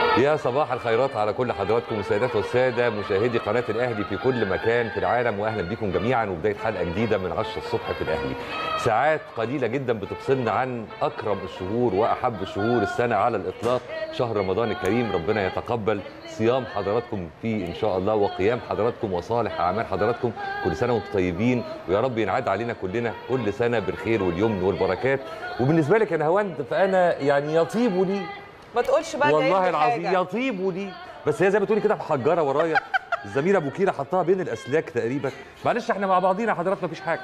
يا صباح الخيرات على كل حضراتكم السيدات والساده مشاهدي قناه الاهلي في كل مكان في العالم، واهلا بكم جميعا وبدايه حلقه جديده من 10 الصبح في الاهلي. ساعات قليله جدا بتفصلنا عن اكرم الشهور واحب شهور السنه على الاطلاق، شهر رمضان الكريم. ربنا يتقبل صيام حضراتكم فيه ان شاء الله، وقيام حضراتكم وصالح اعمال حضراتكم. كل سنه وانتم طيبين، ويا رب ينعاد علينا كلنا كل سنه بالخير واليمن والبركات. وبالنسبه لك يا نهاوند فانا يعني يطيب لي، ما تقولش بقى والله العظيم يطيب لي، بس هي زي ما تقولي كده محجره ورايا. الزميله ابو كيره حطها بين الاسلاك تقريبا. معلش احنا مع بعضينا حضرات مفيش حاجه.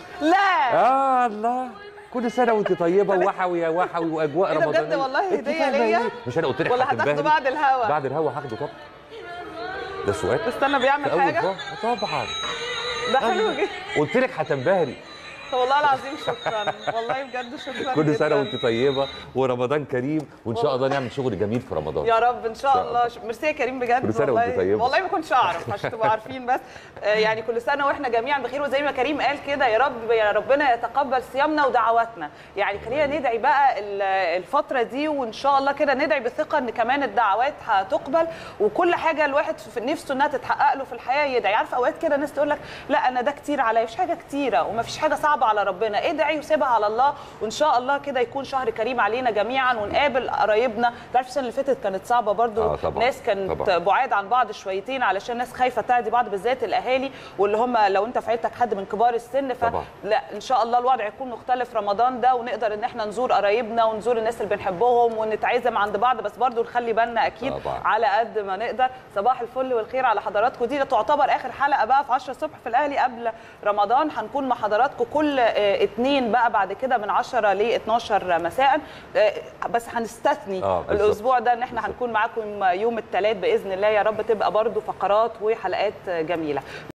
لا الله، كل سنه وانت طيبه ووحوي يا وحوي واجواء رمضانيه. بجد والله هديه ليا. مش انا قلت لك ولا هتاخده بعد الهوا؟ بعد الهوا هاخده طبعا. ده سؤال. استنى بيعمل حاجه؟ طبعا ده حلو جدا. قلت لك هتنبهري. والله العظيم شكرا، والله بجد شكرا. كل سنه وانت طيبه ورمضان كريم، وان شاء الله نعمل شغل جميل في رمضان يا رب ان شاء الله. ميرسي يا كريم بجد. كل سنه وانت طيبه. والله ما كنتش اعرف عشان تبقوا عارفين، بس يعني كل سنه واحنا جميعا بخير. وزي ما كريم قال كده، يا رب يا ربنا يتقبل صيامنا ودعواتنا. يعني خلينا ندعي بقى الفتره دي، وان شاء الله كده ندعي بثقه ان كمان الدعوات هتقبل، وكل حاجه الواحد في نفسه انها تتحقق له في الحياه يدعي. عارف اوقات كده ناس تقول لك لا انا ده كتير عليا، مش حاجه كتيره وما فيش حاجه صعبه على ربنا. ادعي وسيبها على الله، وان شاء الله كده يكون شهر كريم علينا جميعا، ونقابل قرايبنا. تعرف السنه اللي فاتت كانت صعبه برضو. ناس كانت بعاد عن بعض شويتين علشان ناس خايفه تعدي بعض، بالذات الاهالي واللي هم لو انت في عيلتك حد من كبار السن. فلا ان شاء الله الوضع يكون مختلف رمضان ده، ونقدر ان احنا نزور قرايبنا ونزور الناس اللي بنحبهم ونتعزم عند بعض، بس برضو نخلي بالنا اكيد على قد ما نقدر. صباح الفل والخير على حضراتكم. دي تعتبر اخر حلقه بقى في 10 الصبح في الاهلي قبل رمضان. هنكون مع حضراتكم كل اثنين بقى بعد كده من 10 ل 12 مساء، بس هنستثني الاسبوع ده ان احنا هنكون معاكم يوم الثلاث باذن الله. يا رب تبقى برضو فقرات وحلقات جميله.